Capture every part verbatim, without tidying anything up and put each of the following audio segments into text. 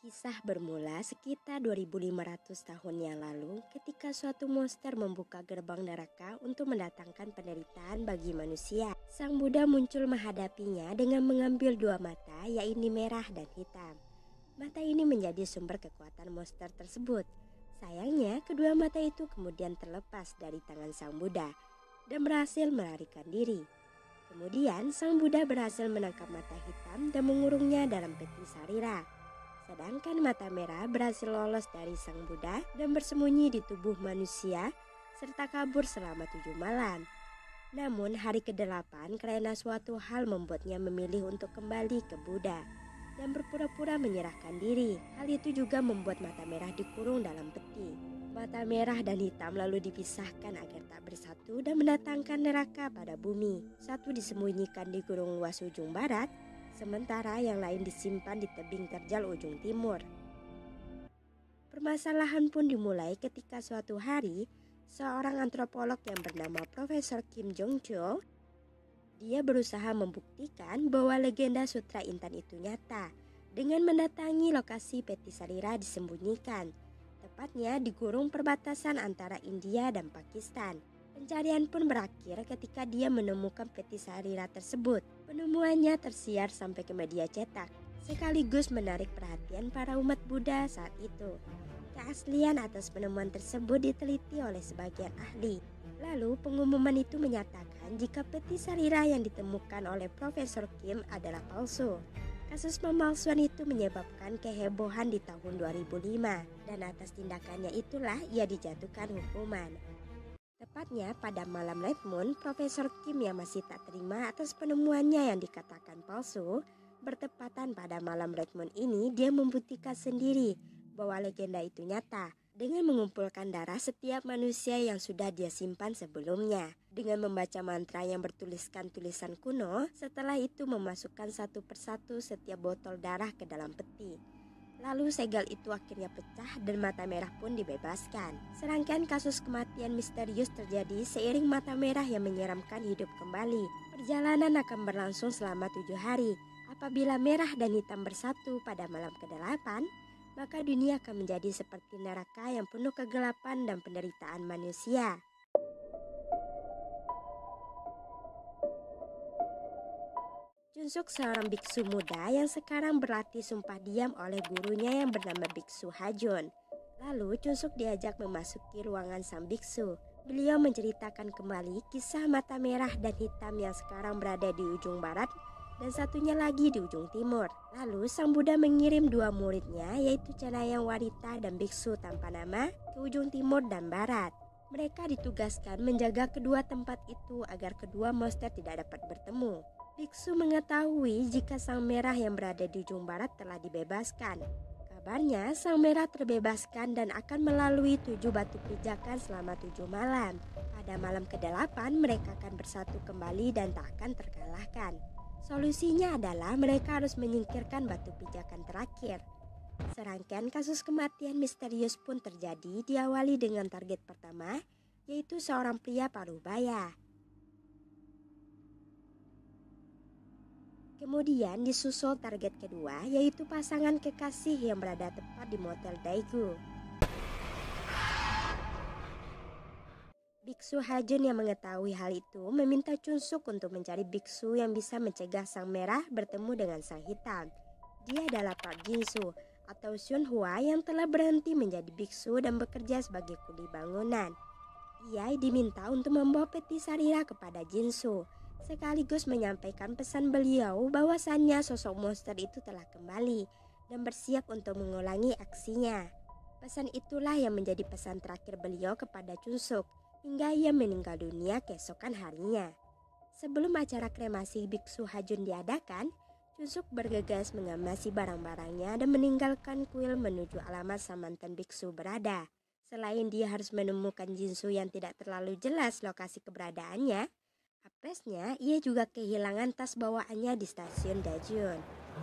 Kisah bermula sekitar dua ribu lima ratus tahun yang lalu ketika suatu monster membuka gerbang neraka untuk mendatangkan penderitaan bagi manusia. Sang Buddha muncul menghadapinya dengan mengambil dua mata, yaitu merah dan hitam. Mata ini menjadi sumber kekuatan monster tersebut. Sayangnya kedua mata itu kemudian terlepas dari tangan Sang Buddha dan berhasil melarikan diri. Kemudian Sang Buddha berhasil menangkap mata hitam dan mengurungnya dalam peti sarira. Sedangkan mata merah berhasil lolos dari Sang Buddha dan bersembunyi di tubuh manusia serta kabur selama tujuh malam. Namun hari kedelapan karena suatu hal membuatnya memilih untuk kembali ke Buddha dan berpura-pura menyerahkan diri. Hal itu juga membuat mata merah dikurung dalam peti. Mata merah dan hitam lalu dipisahkan agar tak bersatu dan mendatangkan neraka pada bumi. Satu disembunyikan di gunung luas ujung barat, sementara yang lain disimpan di tebing terjal ujung timur. Permasalahan pun dimulai ketika suatu hari, seorang antropolog yang bernama Profesor Kim Jong-chul, dia berusaha membuktikan bahwa legenda Sutra Intan itu nyata dengan mendatangi lokasi peti sarira disembunyikan, tepatnya di gurun perbatasan antara India dan Pakistan. Pencarian pun berakhir ketika dia menemukan peti sarira tersebut. Penemuannya tersiar sampai ke media cetak, sekaligus menarik perhatian para umat Buddha saat itu. Keaslian atas penemuan tersebut diteliti oleh sebagian ahli. Lalu pengumuman itu menyatakan jika peti sarira yang ditemukan oleh Profesor Kim adalah palsu. Kasus pemalsuan itu menyebabkan kehebohan di tahun dua ribu lima, dan atas tindakannya itulah ia dijatuhkan hukuman. Tepatnya pada malam Red Moon, Profesor Kim yang masih tak terima atas penemuannya yang dikatakan palsu, bertepatan pada malam Red Moon ini dia membuktikan sendiri bahwa legenda itu nyata dengan mengumpulkan darah setiap manusia yang sudah dia simpan sebelumnya. Dengan membaca mantra yang bertuliskan tulisan kuno, setelah itu memasukkan satu persatu setiap botol darah ke dalam peti. Lalu segel itu akhirnya pecah dan mata merah pun dibebaskan. Serangkaian kasus kematian misterius terjadi seiring mata merah yang menyeramkan hidup kembali. Perjalanan akan berlangsung selama tujuh hari. Apabila merah dan hitam bersatu pada malam kedelapan, maka dunia akan menjadi seperti neraka yang penuh kegelapan dan penderitaan manusia. Junsuk seorang biksu muda yang sekarang berlatih sumpah diam oleh gurunya yang bernama Biksu Hajun. Lalu Junsuk diajak memasuki ruangan sang biksu. Beliau menceritakan kembali kisah mata merah dan hitam yang sekarang berada di ujung barat dan satunya lagi di ujung timur. Lalu sang Buddha mengirim dua muridnya, yaitu Canayang Warita dan biksu tanpa nama, ke ujung timur dan barat. Mereka ditugaskan menjaga kedua tempat itu agar kedua monster tidak dapat bertemu. Biksu mengetahui jika sang merah yang berada di ujung barat telah dibebaskan. Kabarnya sang merah terbebaskan dan akan melalui tujuh batu pijakan selama tujuh malam. Pada malam kedelapan mereka akan bersatu kembali dan tak akan terkalahkan. Solusinya adalah mereka harus menyingkirkan batu pijakan terakhir. Serangkaian kasus kematian misterius pun terjadi, diawali dengan target pertama, yaitu seorang pria parubaya. Kemudian disusul target kedua, yaitu pasangan kekasih yang berada tepat di motel Daegu. Biksu Hajun yang mengetahui hal itu meminta Junsuk untuk mencari biksu yang bisa mencegah sang merah bertemu dengan sang hitam. Dia adalah Pak Jinsu atau Sun Hua yang telah berhenti menjadi biksu dan bekerja sebagai kuli bangunan. Ia diminta untuk membawa peti sarira kepada Jinsu, sekaligus menyampaikan pesan beliau bahwasannya sosok monster itu telah kembali dan bersiap untuk mengulangi aksinya. Pesan itulah yang menjadi pesan terakhir beliau kepada Junsuk hingga ia meninggal dunia keesokan harinya. Sebelum acara kremasi Biksu Hajun diadakan, Junsuk bergegas mengamasi barang-barangnya dan meninggalkan kuil menuju alamat sang mantan biksu berada. Selain dia harus menemukan Jinsu yang tidak terlalu jelas lokasi keberadaannya, apesnya ia juga kehilangan tas bawaannya di stasiun Dajun.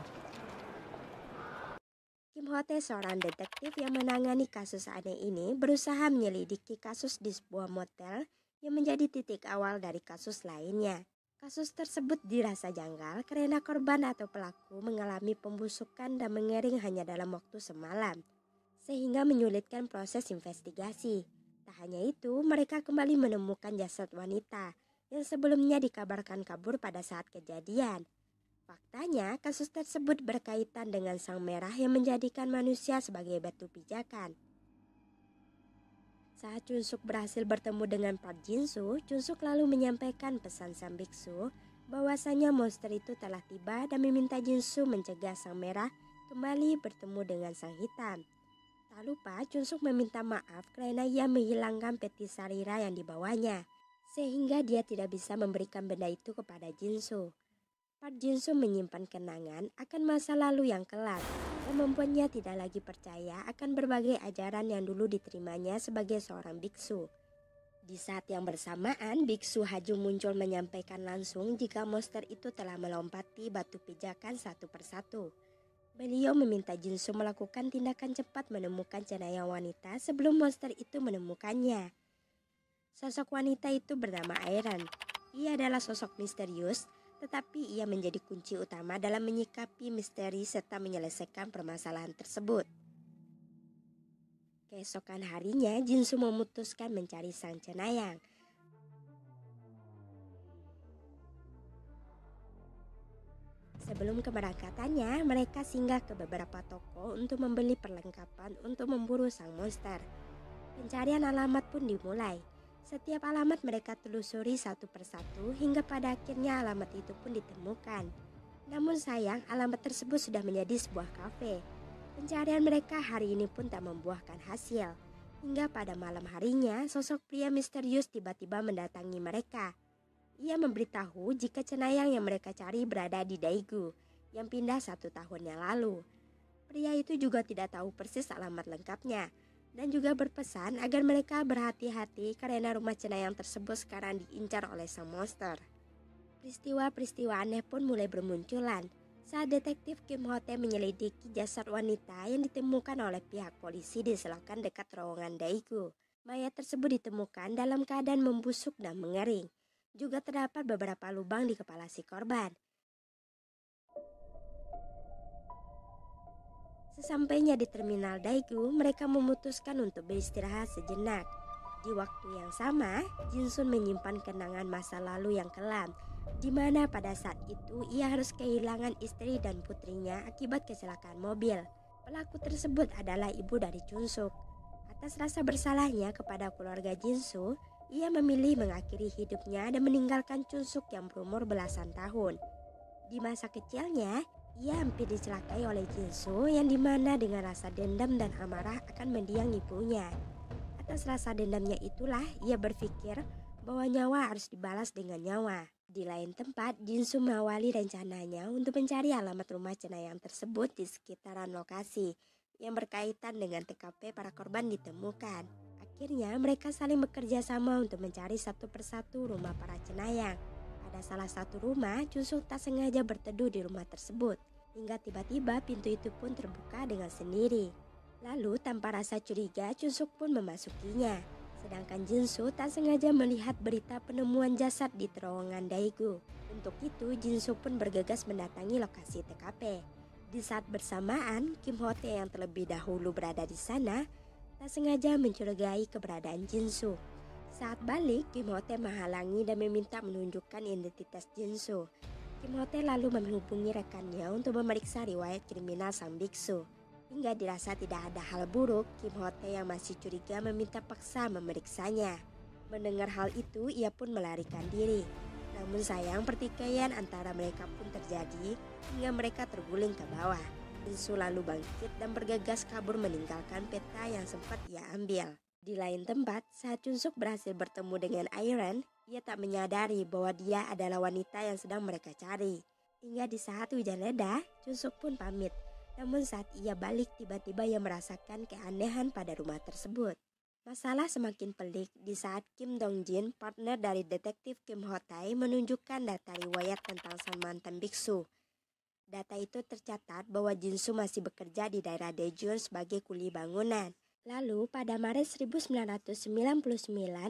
Kim Hote, seorang detektif yang menangani kasus aneh ini, berusaha menyelidiki kasus di sebuah motel yang menjadi titik awal dari kasus lainnya. Kasus tersebut dirasa janggal karena korban atau pelaku mengalami pembusukan dan mengering hanya dalam waktu semalam, sehingga menyulitkan proses investigasi. Tak hanya itu, mereka kembali menemukan jasad wanita yang sebelumnya dikabarkan kabur pada saat kejadian. Faktanya, kasus tersebut berkaitan dengan sang merah yang menjadikan manusia sebagai batu pijakan. Saat Chun Suk berhasil bertemu dengan Park Jin Soo, Chun Suk lalu menyampaikan pesan sang biksu bahwasanya monster itu telah tiba dan meminta Jin Soo mencegah sang merah kembali bertemu dengan sang hitam. Tak lupa, Chun Suk meminta maaf karena ia menghilangkan peti sarira yang dibawanya, sehingga dia tidak bisa memberikan benda itu kepada Jin Soo. Park Jin Soo menyimpan kenangan akan masa lalu yang kelam dan membuatnya tidak lagi percaya akan berbagai ajaran yang dulu diterimanya sebagai seorang biksu. Di saat yang bersamaan, biksu Hajung muncul menyampaikan langsung jika monster itu telah melompati batu pijakan satu persatu. Beliau meminta Jin Soo melakukan tindakan cepat menemukan jenayah wanita sebelum monster itu menemukannya. Sosok wanita itu bernama Iron. Ia adalah sosok misterius, tetapi ia menjadi kunci utama dalam menyikapi misteri serta menyelesaikan permasalahan tersebut. Keesokan harinya, Jin Soo memutuskan mencari sang cenayang. Sebelum keberangkatannya, mereka singgah ke beberapa toko untuk membeli perlengkapan untuk memburu sang monster. Pencarian alamat pun dimulai. Setiap alamat mereka telusuri satu persatu hingga pada akhirnya alamat itu pun ditemukan. Namun sayang, alamat tersebut sudah menjadi sebuah kafe. Pencarian mereka hari ini pun tak membuahkan hasil. Hingga pada malam harinya, sosok pria misterius tiba-tiba mendatangi mereka. Ia memberitahu jika cenayang yang mereka cari berada di Daegu, yang pindah satu tahun yang lalu. Pria itu juga tidak tahu persis alamat lengkapnya, dan juga berpesan agar mereka berhati-hati karena rumah cenayang tersebut sekarang diincar oleh sang monster. Peristiwa-peristiwa aneh pun mulai bermunculan saat detektif Kim Ho-tae menyelidiki jasad wanita yang ditemukan oleh pihak polisi di selokan dekat terowongan Daegu. Mayat tersebut ditemukan dalam keadaan membusuk dan mengering. Juga terdapat beberapa lubang di kepala si korban. Sesampainya di terminal Daegu, mereka memutuskan untuk beristirahat sejenak. Di waktu yang sama, Jin Soo menyimpan kenangan masa lalu yang kelam, di mana pada saat itu ia harus kehilangan istri dan putrinya akibat kecelakaan mobil. Pelaku tersebut adalah ibu dari Chun Suk. Atas rasa bersalahnya kepada keluarga Jin Soo, ia memilih mengakhiri hidupnya dan meninggalkan Chun Suk yang berumur belasan tahun. Di masa kecilnya, ia hampir dicelakai oleh Jin Soo yang dimana dengan rasa dendam dan amarah akan mendiang ibunya. Atas rasa dendamnya itulah ia berpikir bahwa nyawa harus dibalas dengan nyawa. Di lain tempat, Jin Soo mengawali rencananya untuk mencari alamat rumah cenayang tersebut di sekitaran lokasi yang berkaitan dengan T K P para korban ditemukan. Akhirnya mereka saling bekerja sama untuk mencari satu persatu rumah para cenayang. Pada salah satu rumah, Chun Suk tak sengaja berteduh di rumah tersebut. Hingga tiba-tiba pintu itu pun terbuka dengan sendiri. Lalu tanpa rasa curiga, Chun Suk pun memasukinya. Sedangkan Jin Soo tak sengaja melihat berita penemuan jasad di terowongan Daegu. Untuk itu, Jin Soo pun bergegas mendatangi lokasi T K P. Di saat bersamaan, Kim Ho-tae yang terlebih dahulu berada di sana, tak sengaja mencurigai keberadaan Jin Soo. Saat balik, Kim Ho-tae menghalangi dan meminta menunjukkan identitas Jin Soo. Kim Ho-tae lalu menghubungi rekannya untuk memeriksa riwayat kriminal sang biksu. Hingga dirasa tidak ada hal buruk, Kim Ho-tae yang masih curiga meminta paksa memeriksanya. Mendengar hal itu, ia pun melarikan diri. Namun sayang, pertikaian antara mereka pun terjadi hingga mereka terguling ke bawah. Jin Soo lalu bangkit dan bergegas kabur meninggalkan peta yang sempat ia ambil. Di lain tempat, saat Chun Suk berhasil bertemu dengan Iron, ia tak menyadari bahwa dia adalah wanita yang sedang mereka cari. Hingga di saat hujan reda, Chun Suk pun pamit. Namun saat ia balik, tiba-tiba ia merasakan keanehan pada rumah tersebut. Masalah semakin pelik di saat Kim Dong Jin, partner dari detektif Kim Ho-tae, menunjukkan data riwayat tentang sang mantan biksu. Data itu tercatat bahwa Jin Soo masih bekerja di daerah Daejeon sebagai kuli bangunan. Lalu pada Maret seribu sembilan ratus sembilan puluh sembilan,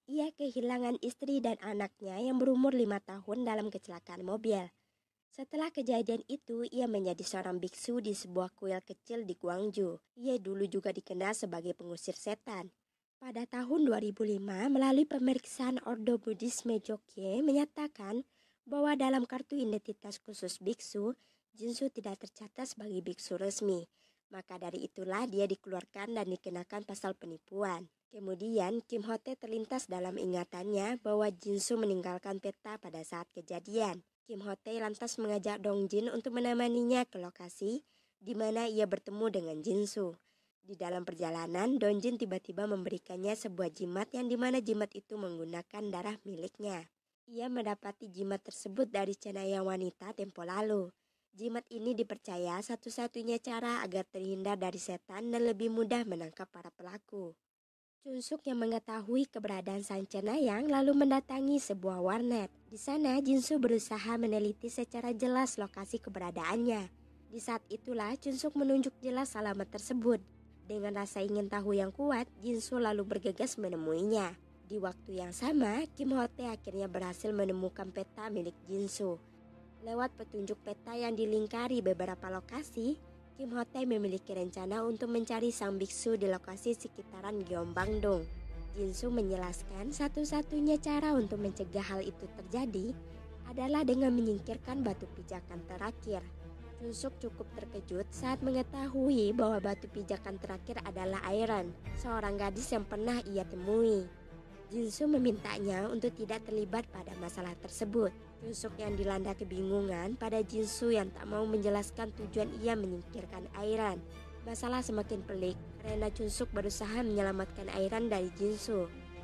ia kehilangan istri dan anaknya yang berumur lima tahun dalam kecelakaan mobil. Setelah kejadian itu, ia menjadi seorang biksu di sebuah kuil kecil di Gwangju. Ia dulu juga dikenal sebagai pengusir setan. Pada tahun dua ribu lima, melalui pemeriksaan Ordo Buddhisme Jogye menyatakan bahwa dalam kartu identitas khusus biksu, Jinsu tidak tercatat sebagai biksu resmi. Maka dari itulah dia dikeluarkan dan dikenakan pasal penipuan. Kemudian Kim Ho-tae terlintas dalam ingatannya bahwa Jinsu meninggalkan peta pada saat kejadian. Kim Ho-tae lantas mengajak Dong Jin untuk menemaninya ke lokasi di mana ia bertemu dengan Jinsu. Di dalam perjalanan, Dong Jin tiba-tiba memberikannya sebuah jimat yang dimana jimat itu menggunakan darah miliknya. Ia mendapati jimat tersebut dari cenayang wanita tempo lalu. Jimat ini dipercaya satu-satunya cara agar terhindar dari setan dan lebih mudah menangkap para pelaku. Chun-suk yang mengetahui keberadaan sang cenayang lalu mendatangi sebuah warnet. Di sana Jinsu berusaha meneliti secara jelas lokasi keberadaannya. Di saat itulah Chun-suk menunjuk jelas alamat tersebut. Dengan rasa ingin tahu yang kuat, Jinsu lalu bergegas menemuinya. Di waktu yang sama, Kim Ho-tae akhirnya berhasil menemukan peta milik Jinsu. Lewat petunjuk peta yang dilingkari beberapa lokasi, Kim Ho-tae memiliki rencana untuk mencari sang biksu di lokasi sekitaran Gyeongbang-dong. Jinsu menjelaskan satu-satunya cara untuk mencegah hal itu terjadi adalah dengan menyingkirkan batu pijakan terakhir. Chun-suk cukup terkejut saat mengetahui bahwa batu pijakan terakhir adalah Iron, seorang gadis yang pernah ia temui. Jinsu memintanya untuk tidak terlibat pada masalah tersebut. Chun-suk yang dilanda kebingungan pada Jinsu yang tak mau menjelaskan tujuan ia menyingkirkan Iron. Masalah semakin pelik karena Chun-suk berusaha menyelamatkan Iron dari Jinsu.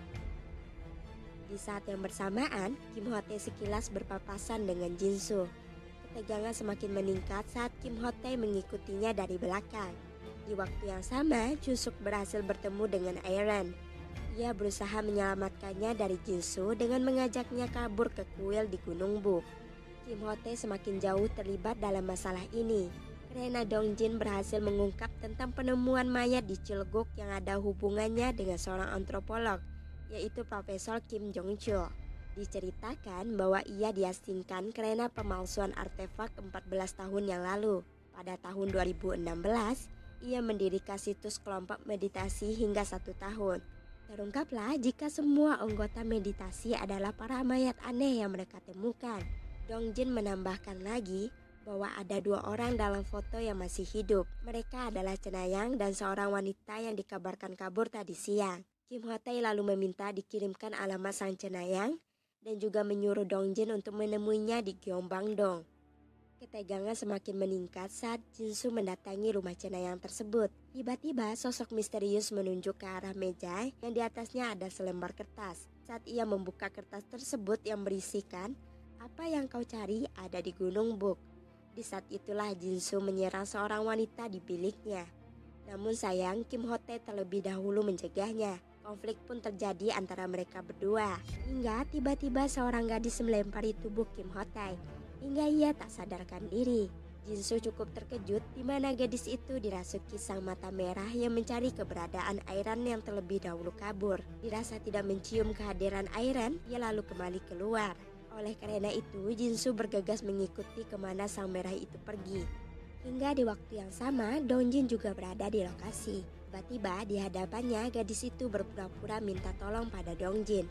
Di saat yang bersamaan, Kim Ho-tae sekilas berpapasan dengan Jinsu. Ketegangan semakin meningkat saat Kim Ho-tae mengikutinya dari belakang. Di waktu yang sama, Chun-suk berhasil bertemu dengan Iron. Ia berusaha menyelamatkannya dari Jinsu dengan mengajaknya kabur ke kuil di Gunung Buk. Kim Ho-tae semakin jauh terlibat dalam masalah ini karena Dong Jin berhasil mengungkap tentang penemuan mayat di Chilguk yang ada hubungannya dengan seorang antropolog, yaitu Profesor Kim Jong-chul. Diceritakan bahwa ia diasingkan karena pemalsuan artefak empat belas tahun yang lalu. Pada tahun dua ribu enam belas, ia mendirikan situs kelompok meditasi hingga satu tahun. Terungkaplah jika semua anggota meditasi adalah para mayat aneh yang mereka temukan. Dong Jin menambahkan lagi bahwa ada dua orang dalam foto yang masih hidup. Mereka adalah cenayang dan seorang wanita yang dikabarkan kabur tadi siang. Kim Ho-tae lalu meminta dikirimkan alamat sang cenayang dan juga menyuruh Dong Jin untuk menemuinya di Gyeongbang-dong. Ketegangan semakin meningkat saat Jinsu mendatangi rumah cenayang tersebut. Tiba-tiba sosok misterius menunjuk ke arah meja yang di atasnya ada selembar kertas. Saat ia membuka kertas tersebut yang berisikan, "Apa yang kau cari ada di Gunung Buk." Di saat itulah Jinsu menyerang seorang wanita di biliknya. Namun sayang, Kim Ho-tae terlebih dahulu mencegahnya. Konflik pun terjadi antara mereka berdua. Hingga tiba-tiba seorang gadis melempari tubuh Kim Ho-tae hingga ia tak sadarkan diri. Jinsu cukup terkejut di mana gadis itu dirasuki sang mata merah yang mencari keberadaan Iron yang terlebih dahulu kabur. Dirasa tidak mencium kehadiran Iron, ia lalu kembali keluar. Oleh karena itu, Jinsu bergegas mengikuti kemana sang merah itu pergi. Hingga di waktu yang sama, Dong Jin juga berada di lokasi. Tiba-tiba di hadapannya gadis itu berpura-pura minta tolong pada Dong Jin.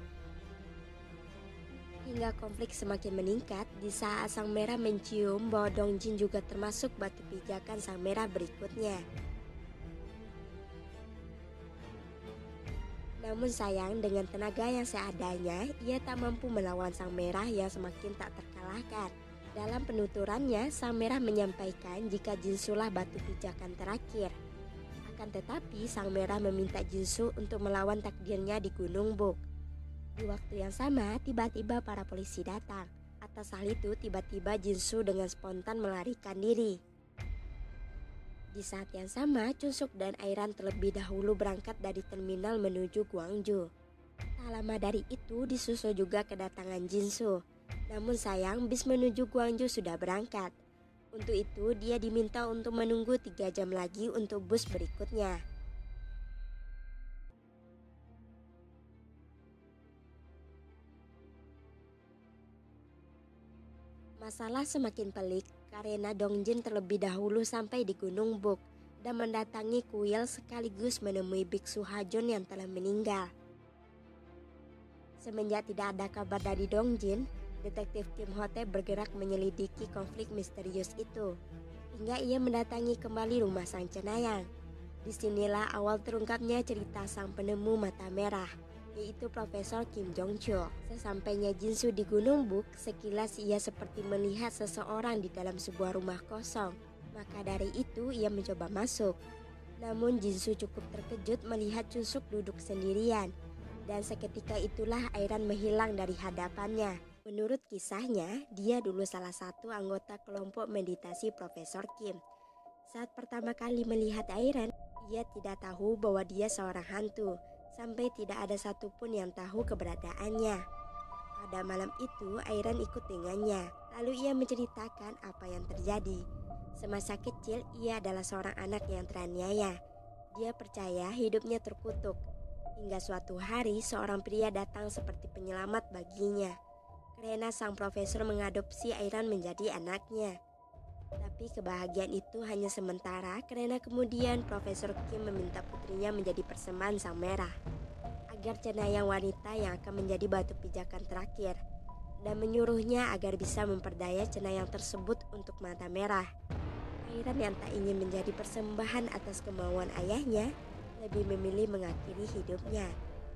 Hingga konflik semakin meningkat di saat sang merah mencium bahwa Dong Jin juga termasuk batu pijakan sang merah berikutnya. Namun sayang, dengan tenaga yang seadanya, ia tak mampu melawan sang merah yang semakin tak terkalahkan. Dalam penuturannya, sang merah menyampaikan jika Jinsulah batu pijakan terakhir. Akan tetapi, sang merah meminta Jinsu untuk melawan takdirnya di Gunung Buk. Di waktu yang sama, tiba-tiba para polisi datang. Atas hal itu, tiba-tiba Jinsu dengan spontan melarikan diri. Di saat yang sama, Chun-suk dan Iron terlebih dahulu berangkat dari terminal menuju Gwangju. Tak lama dari itu, disusul juga kedatangan Jinsu. Namun sayang, bis menuju Gwangju sudah berangkat. Untuk itu, dia diminta untuk menunggu tiga jam lagi untuk bus berikutnya. Masalah semakin pelik karena Dongjin terlebih dahulu sampai di Gunung Buk dan mendatangi kuil sekaligus menemui Biksu Hajon yang telah meninggal. Semenjak tidak ada kabar dari Dongjin, detektif Kim Hotei bergerak menyelidiki konflik misterius itu, hingga ia mendatangi kembali rumah sang cenayang. Disinilah awal terungkapnya cerita sang penemu mata merah, yaitu Profesor Kim Jong-chul. Sesampainya Jinsu di Gunung Buk, sekilas ia seperti melihat seseorang di dalam sebuah rumah kosong. Maka dari itu ia mencoba masuk. Namun Jinsu cukup terkejut melihat Chunsuk duduk sendirian. Dan seketika itulah Airan menghilang dari hadapannya. Menurut kisahnya, dia dulu salah satu anggota kelompok meditasi Profesor Kim. Saat pertama kali melihat Airan, ia tidak tahu bahwa dia seorang hantu. Sampai tidak ada satupun yang tahu keberadaannya. Pada malam itu, Airan ikut dengannya. Lalu ia menceritakan apa yang terjadi. Semasa kecil, ia adalah seorang anak yang teraniaya. Dia percaya hidupnya terkutuk. Hingga suatu hari, seorang pria datang seperti penyelamat baginya. Karena sang profesor mengadopsi Airan menjadi anaknya. Tapi kebahagiaan itu hanya sementara karena kemudian Profesor Kim meminta putrinya menjadi persembahan Sang Merah agar cenayang wanita yang akan menjadi batu pijakan terakhir, dan menyuruhnya agar bisa memperdaya cenayang tersebut untuk mata merah. Airan yang tak ingin menjadi persembahan atas kemauan ayahnya lebih memilih mengakhiri hidupnya.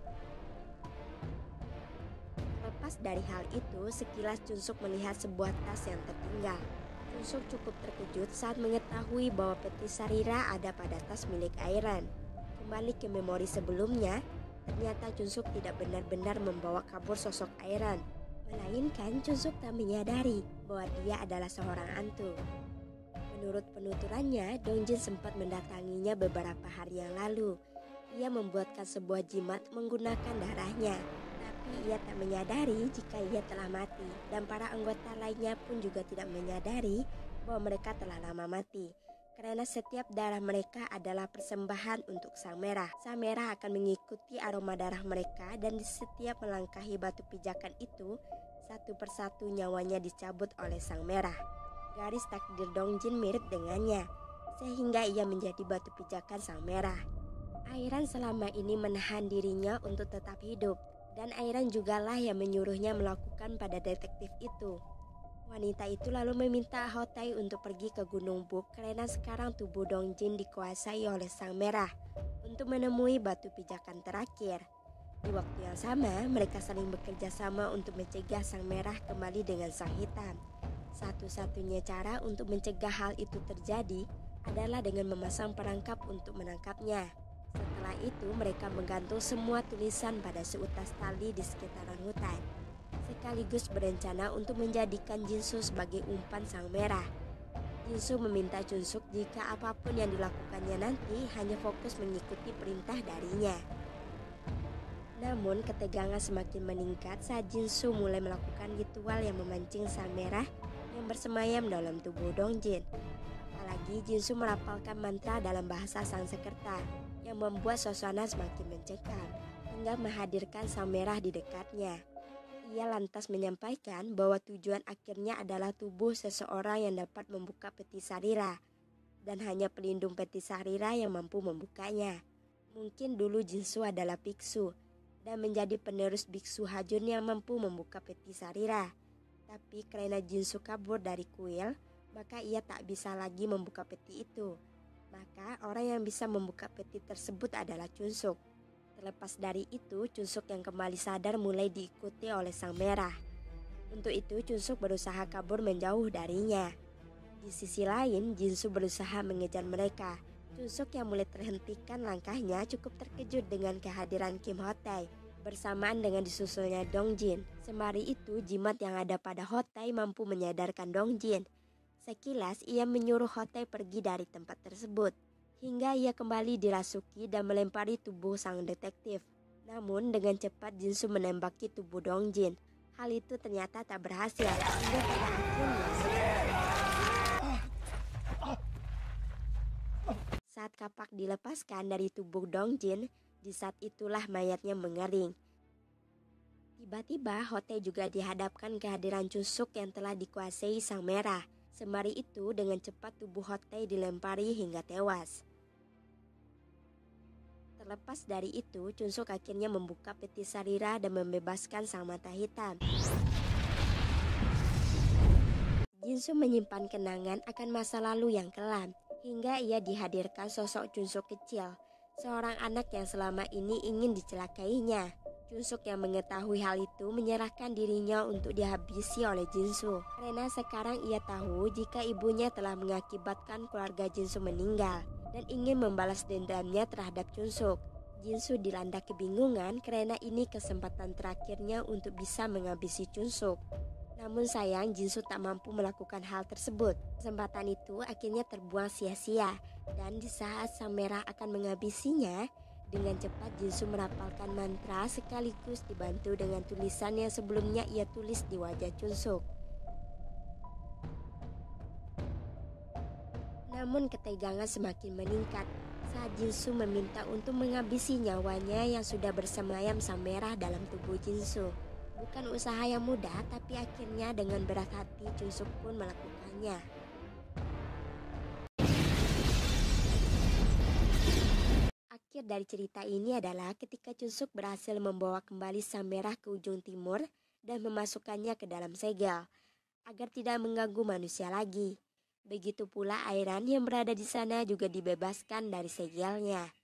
Lepas dari hal itu, sekilas Chunsuk melihat sebuah tas yang tertinggal. Chunsuk cukup terkejut saat mengetahui bahwa peti Sarira ada pada tas milik Airan. Kembali ke memori sebelumnya, ternyata Chunsuk tidak benar-benar membawa kabur sosok Airan, melainkan Chunsuk tak menyadari bahwa dia adalah seorang hantu. Menurut penuturannya, Dongjin sempat mendatanginya beberapa hari yang lalu. Ia membuatkan sebuah jimat menggunakan darahnya. Tapi ia tak menyadari jika ia telah mati, dan para anggota lainnya pun juga tidak menyadari bahwa mereka telah lama mati. Karena setiap darah mereka adalah persembahan untuk Sang Merah. Sang Merah akan mengikuti aroma darah mereka, dan di setiap melangkahi batu pijakan itu, satu persatu nyawanya dicabut oleh Sang Merah. Garis takdir Dongjin mirip dengannya, sehingga ia menjadi batu pijakan Sang Merah. Airan selama ini menahan dirinya untuk tetap hidup, dan Airan jugalah yang menyuruhnya melakukan pada detektif itu. Wanita itu lalu meminta Hotei untuk pergi ke Gunung Buk karena sekarang tubuh Dongjin dikuasai oleh Sang Merah untuk menemui batu pijakan terakhir. Di waktu yang sama, mereka saling bekerja sama untuk mencegah Sang Merah kembali dengan Sang Hitam. Satu-satunya cara untuk mencegah hal itu terjadi adalah dengan memasang perangkap untuk menangkapnya. Setelah itu, mereka menggantung semua tulisan pada seutas tali di sekitaran hutan, sekaligus berencana untuk menjadikan Jinsu sebagai umpan Sang Merah. Jinsu meminta Chunsuk jika apapun yang dilakukannya nanti hanya fokus mengikuti perintah darinya. Namun ketegangan semakin meningkat saat Jinsu mulai melakukan ritual yang memancing Sang Merah yang bersemayam dalam tubuh Dongjin. Apalagi Jinsu merapalkan mantra dalam bahasa Sanskerta yang membuat suasana semakin mencekam hingga menghadirkan Sang Merah di dekatnya. Ia lantas menyampaikan bahwa tujuan akhirnya adalah tubuh seseorang yang dapat membuka peti Sarira, dan hanya pelindung peti Sarira yang mampu membukanya. Mungkin dulu Jinsu adalah biksu dan menjadi penerus Biksu Hajon yang mampu membuka peti Sarira. Tapi karena Jinsu kabur dari kuil, maka ia tak bisa lagi membuka peti itu. Maka orang yang bisa membuka peti tersebut adalah Chunsuk. Terlepas dari itu, Chunsuk yang kembali sadar mulai diikuti oleh Sang Merah. Untuk itu, Chunsuk berusaha kabur menjauh darinya. Di sisi lain, Jinsu berusaha mengejar mereka. Chunsuk yang mulai terhentikan langkahnya cukup terkejut dengan kehadiran Kim Hotei bersamaan dengan disusulnya Dongjin. Sembari itu, jimat yang ada pada Hotei mampu menyadarkan Dongjin. Sekilas ia menyuruh Hotei pergi dari tempat tersebut, hingga ia kembali dirasuki dan melempari tubuh sang detektif. Namun dengan cepat Jinsu menembaki tubuh Dongjin. Hal itu ternyata tak berhasil, hingga pada akhirnya saat kapak dilepaskan dari tubuh Dongjin, di saat itulah mayatnya mengering. Tiba-tiba Hote juga dihadapkan kehadiran Chunsuk yang telah dikuasai Sang Merah. Sembari itu dengan cepat tubuh Hote dilempari hingga tewas. Terlepas dari itu, Chunsuk akhirnya membuka peti Sarira dan membebaskan Sang Mata Hitam. Jinsu menyimpan kenangan akan masa lalu yang kelam, hingga ia dihadirkan sosok Chunsuk kecil, seorang anak yang selama ini ingin dicelakainya. Chunsuk yang mengetahui hal itu menyerahkan dirinya untuk dihabisi oleh Jinsu. Karena sekarang ia tahu jika ibunya telah mengakibatkan keluarga Jinsu meninggal dan ingin membalas dendamnya terhadap Chunsuk. Jinsu dilanda kebingungan karena ini kesempatan terakhirnya untuk bisa menghabisi Chunsuk. Namun sayang Jinsu tak mampu melakukan hal tersebut. Kesempatan itu akhirnya terbuang sia-sia. Dan di saat Sang Merah akan menghabisinya, dengan cepat Jinsu merapalkan mantra sekaligus dibantu dengan tulisan yang sebelumnya ia tulis di wajah Chunsuk. Namun ketegangan semakin meningkat saat Jinsu meminta untuk menghabisi nyawanya yang sudah bersemayam Sang Merah dalam tubuh Jinsu. Bukan usaha yang mudah, tapi akhirnya dengan berat hati Chunsuk pun melakukannya. Akhir dari cerita ini adalah ketika Chunsuk berhasil membawa kembali Sang Merah ke ujung timur dan memasukkannya ke dalam segel, agar tidak mengganggu manusia lagi. Begitu pula Airan yang berada di sana juga dibebaskan dari segelnya.